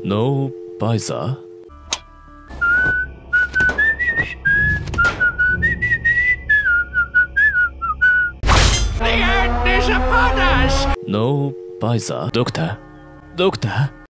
No visor? The end is upon us! No visor? Doctor? Doctor?